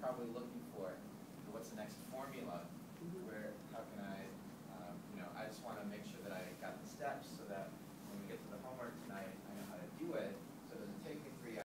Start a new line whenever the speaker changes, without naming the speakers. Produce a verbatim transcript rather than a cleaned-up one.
probably looking for what's the next formula,
Mhm.
where how